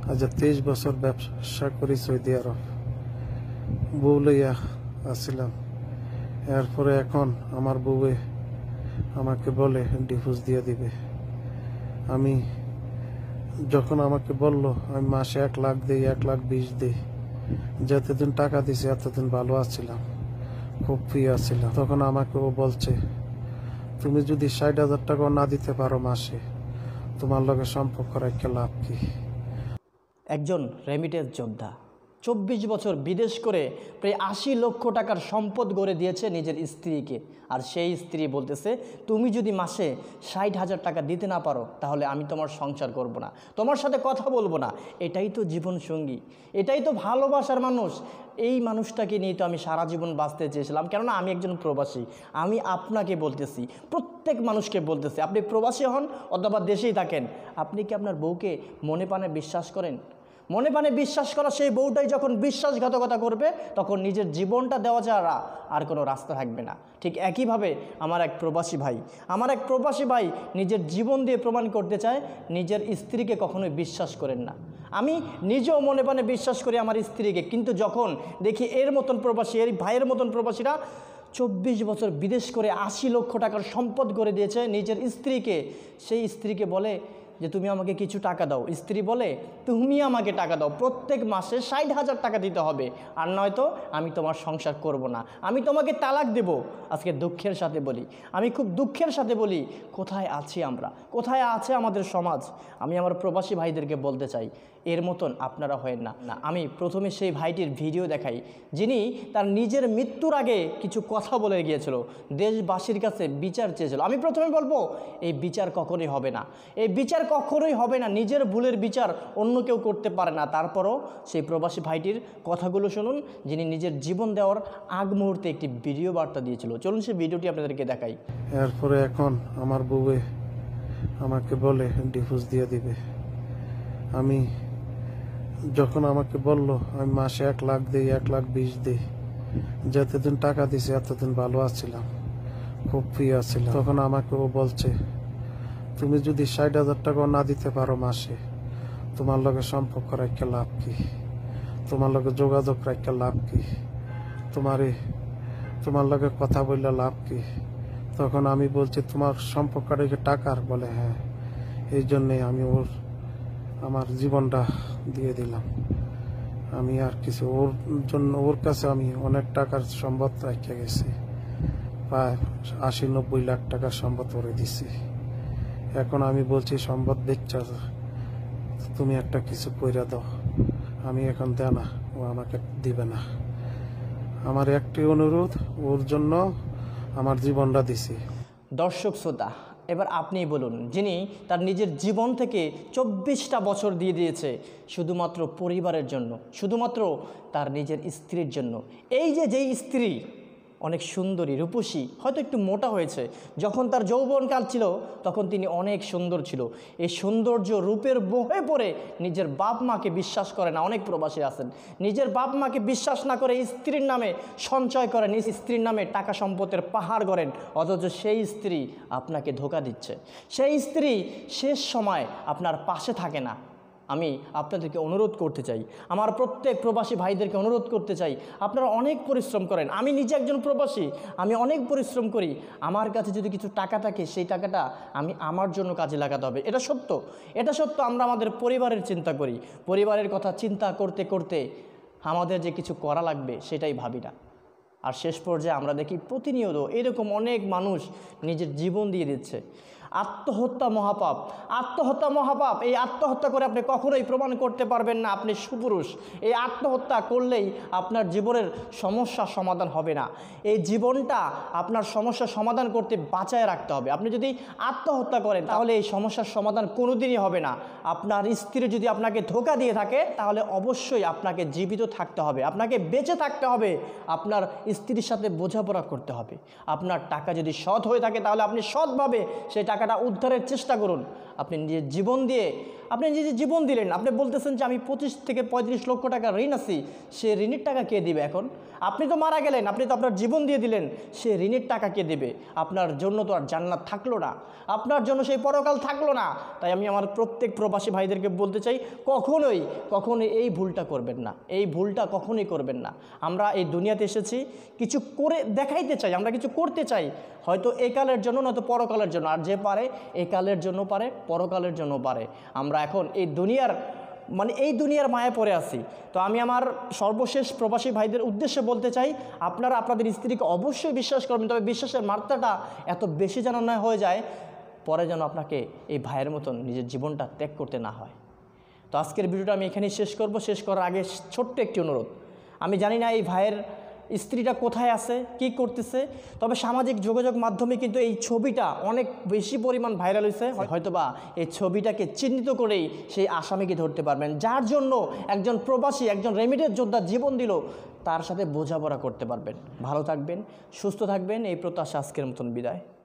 আজ 23 বছর ব্যবসা করি সৌদি আরব। বউ লইয়া আসছিলাম। এরপরে এখন আমার বউয়ে আমাকে বলে ডিভোর্স দিয়ে দিবে। আমি যখন আমাকে বলল আমি মাসে 1 লাখ দিই, 1,20,000 দিই, যতদিন টাকা দিছি এতদিন ভালো আছিলাম, খুব ফ্রি আছিলাম। তখন আমাকে ও বলছে, তুমি যদি 60,000 টাকা না দিতে পারো মাসে, তোমার লগে সম্পর্ক রেখে লাভ কি? একজন রেমিটেন্স যোদ্ধা 24 বছর বিদেশ করে প্রায় 80 লক্ষ টাকার সম্পদ গড়ে দিয়েছে নিজের স্ত্রীকে। আর সেই স্ত্রী বলতেছে, তুমি যদি মাসে 60,000 টাকা দিতে না পারো তাহলে আমি তোমার সংসার করব না, তোমার সাথে কথা বলবো না। এটাই তো জীবন সঙ্গী, এটাই তো ভালোবাসার মানুষ। এই মানুষটাকে নিয়ে তো আমি সারা জীবন বাঁচতে চেয়েছিলাম, কেননা আমি একজন প্রবাসী। আমি আপনাকে বলতেছি, প্রত্যেক মানুষকে বলতেছি, আপনি প্রবাসী হন অথবা দেশেই থাকেন, আপনি কি আপনার বউকে মনে প্রাণে বিশ্বাস করেন? মনে প্রাণে বিশ্বাস করা সেই বউটাই যখন বিশ্বাসঘাতকতা করবে, তখন নিজের জীবনটা দেওয়া ছাড়া আর কোনো রাস্তা থাকবে না। ঠিক একইভাবে আমার এক প্রবাসী ভাই নিজের জীবন দিয়ে প্রমাণ করতে চায় নিজের স্ত্রীকে কখনোই বিশ্বাস করেন না। আমি নিজেও মনে প্রাণে বিশ্বাস করি আমার স্ত্রীকে, কিন্তু যখন দেখি এর মতন প্রবাসী, এর ভাইয়ের মতন প্রবাসীরা 24 বছর বিদেশ করে 80 লক্ষ টাকার সম্পদ করে দিয়েছে নিজের স্ত্রীকে, সেই স্ত্রীকে বলে যে তুমি আমাকে কিছু টাকা দাও, স্ত্রী বলে তুমি আমাকে টাকা দাও, প্রত্যেক মাসে 60,000 টাকা দিতে হবে, আর নয়তো আমি তোমার সংসার করব না, আমি তোমাকে তালাক দেব। আজকে দুঃখের সাথে বলি, আমি খুব দুঃখের সাথে বলি, কোথায় আছি আমরা, কোথায় আছে আমাদের সমাজ? আমি আমার প্রবাসী ভাইদেরকে বলতে চাই, এর মতন আপনারা হয়েন না। আমি প্রথমে সেই ভাইটির ভিডিও দেখাই, যিনি তার নিজের মৃত্যুর আগে কিছু কথা বলে গিয়েছিল, দেশবাসীর কাছে বিচার চেয়েছিল। আমি প্রথমে বলবো, এই বিচার কখনোই হবে না, এই বিচার কখনোই হবে না। নিজের ভুলের বিচার অন্য কেউ করতে পারে না। তারপরও সেই প্রবাসী ভাইটির কথাগুলো শুনুন, যিনি নিজের জীবন দেওয়ার আগ মুহূর্তে একটি ভিডিও বার্তা দিয়েছিল। চলুন সেই ভিডিওটি আপনাদেরকে দেখাই। এরপরে এখন আমার বউয়ে আমাকে বলে ডিভোর্স দিয়ে দিবে। আমি যখন আমাকে বলল আমি মাসে 1 লাখ দিই, 1,20,000 দিই, যতদিন টাকা দিছি এতদিন ভালো আছিলাম, খুব ফ্রি আছিলাম। তখন আমাকে ও বলছে, তুমি যদি 60,000 টাকা না দিতে পারো মাসে, তোমার লগে সম্পর্ক রেখে লাভ কি? তোমার লগে যোগাযোগ রেখে লাভ কি? তোমার লগে কথা বললে লাভ কি? তখন আমি বলছি, তোমার সম্পর্ক রেখে টাকার? বলে হ্যাঁ। এই জন্যে আমি আমার জীবনটা দিয়ে দিলাম। আমি আর কিছু ওর কাছে আমি অনেক টাকার সম্পদ রেখে গেছি, প্রায় 80-90 লাখ টাকার সম্পদ করে দিছি। এখন আমি বলছি, সম্পদ বেচা তুমি একটা কিছু কইরা দাও। আমি এখন দেয় না, ও আমাকে দিবে না। আমার একটি অনুরোধ, ওর জন্য আমার জীবনটা দিছি। দর্শক শ্রোতা, এবার আপনিই বলুন, যিনি তার নিজের জীবন থেকে 24টা বছর দিয়ে দিয়েছে শুধুমাত্র পরিবারের জন্য, শুধুমাত্র তার নিজের স্ত্রীর জন্য। যেই স্ত্রী অনেক সুন্দরী, রূপসী, হয়তো একটু মোটা হয়েছে, যখন তার যৌবনকাল ছিল তখন তিনি অনেক সুন্দর ছিল। এই সৌন্দর্য রূপের মোহে পড়ে নিজের বাপ মাকে বিশ্বাস করে না। অনেক প্রবাসী আছেন, নিজের বাপ মাকে বিশ্বাস না করে স্ত্রীর নামে সঞ্চয় করেন, স্ত্রীর নামে টাকা সম্পদের পাহাড় গড়েন, অথচ সেই স্ত্রী আপনাকে ধোঁকা দিচ্ছে, সেই স্ত্রী শেষ সময় আপনার পাশে থাকে না। আমি আপনাদেরকে অনুরোধ করতে চাই, আমার প্রত্যেক প্রবাসী ভাইদেরকে অনুরোধ করতে চাই, আপনারা অনেক পরিশ্রম করেন। আমি নিজে একজন প্রবাসী, আমি অনেক পরিশ্রম করি। আমার কাছে যদি কিছু টাকা থাকে, সেই টাকাটা আমি আমার জন্য কাজে লাগাতে হবে। এটা সত্য, এটা সত্য। আমরা আমাদের পরিবারের চিন্তা করি, পরিবারের কথা চিন্তা করতে করতে আমাদের যে কিছু করা লাগবে সেটাই ভাবি না। আর শেষ পর্যায়ে আমরা দেখি প্রতিনিয়ত এরকম অনেক মানুষ নিজের জীবন দিয়ে দিচ্ছে। আত্মহত্যা মহাপাপ, আত্মহত্যা মহাপাপ। এই আত্মহত্যা করে আপনি কখনোই প্রমাণ করতে পারবেন না আপনি সুপুরুষ। এই আত্মহত্যা করলেই আপনার জীবনের সমস্যার সমাধান হবে না। এই জীবনটা আপনার সমস্যার সমাধান করতে বাঁচায় রাখতে হবে। আপনি যদি আত্মহত্যা করেন তাহলে এই সমস্যার সমাধান কোনোদিনই হবে না। আপনার স্ত্রী যদি আপনাকে ধোঁকা দিয়ে থাকে তাহলে অবশ্যই আপনাকে জীবিত থাকতে হবে, আপনাকে বেঁচে থাকতে হবে, আপনার স্ত্রীর সাথে বোঝাপড়া করতে হবে। আপনার টাকা যদি সৎ হয়ে থাকে তাহলে আপনি সৎভাবে সেই টাকাটা উদ্ধারের চেষ্টা করুন। আপনি নিজের জীবন দিয়ে আপনি নিজে জীবন দিলেন, আপনি বলতেছেন যে আমি 25 থেকে 35 লক্ষ টাকা ঋণ আছি, সে ঋণের টাকা কে দিবে এখন? আপনি তো মারা গেলেন, আপনি তো আপনার জীবন দিয়ে দিলেন, সে ঋণের টাকা কে দেবে? আপনার জন্য তো আর জান্নাত থাকলো না, আপনার জন্য সেই পরকাল থাকলো না। তাই আমি আমার প্রত্যেক প্রবাসী ভাইদেরকে বলতে চাই, কখনোই এই ভুলটা করবেন না, এই ভুলটা কখনোই করবেন না। আমরা এই দুনিয়াতে এসেছি কিছু করে দেখাইতে চাই, আমরা কিছু করতে চাই, হয়তো এই কালের জন্য নয়তো পরকালের জন্য। আর যে পারে এই কালের জন্য পারে, পরকালের জন্য পারে। আমরা এখন এই দুনিয়ার মায়ায় পড়ে আছি। তো আমি আমার সর্বশেষ প্রবাসী ভাইদের উদ্দেশ্যে বলতে চাই, আপনারা আপনাদের স্ত্রীকে অবশ্যই বিশ্বাস করবেন, তবে বিশ্বাসের মাত্রাটা এত বেশি যেন না হয়ে যায় পরে যেন আপনাকে এই ভাইয়ের মতন নিজের জীবনটা ত্যাগ করতে না হয়। তো আজকের ভিডিওটা আমি এখানেই শেষ করব। শেষ করার আগে ছোট্ট একটি অনুরোধ, আমি জানি না এই ভাইয়ের স্ত্রীটা কোথায় আছে, কি করতেছে, তবে সামাজিক যোগাযোগ মাধ্যমে কিন্তু এই ছবিটা অনেক বেশি পরিমাণ ভাইরাল হয়েছে। হয়তোবা এই ছবিটাকে চিহ্নিত করেই সেই আসামিকে ধরতে পারবেন, যার জন্য একজন প্রবাসী, একজন রেমিটেন্স যোদ্ধা জীবন দিল, তার সাথে বোঝাপড়া করতে পারবেন। ভালো থাকবেন, সুস্থ থাকবেন, এই প্রত্যাশা আজকের মতন বিদায়।